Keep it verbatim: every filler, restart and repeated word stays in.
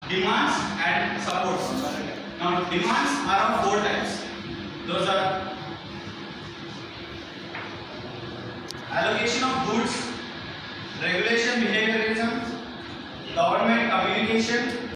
demands and supports. Now demands are of four types. Those are allocation of goods, regulation behaviorism, government communication,